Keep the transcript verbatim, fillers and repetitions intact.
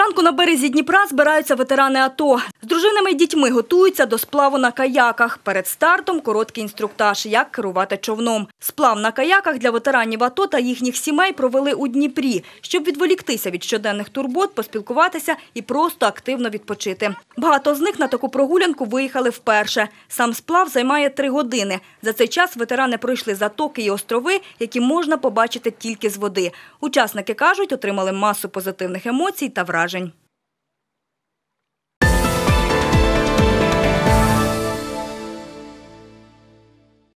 Зранку на березі Дніпра збираються ветерани АТО. З дружинами і дітьми готуються до сплаву на каяках. Перед стартом короткий інструктаж, як керувати човном. Сплав на каяках для ветеранів АТО та їхніх сімей провели у Дніпрі, щоб відволіктися від щоденних турбот, поспілкуватися і просто активно відпочити. Багато з них на таку прогулянку виїхали вперше. Сам сплав займає три години. За цей час ветерани пройшли затоки і острови, які можна побачити тільки з води. Учасники кажуть, отримали масу позитивних емоцій та вражень.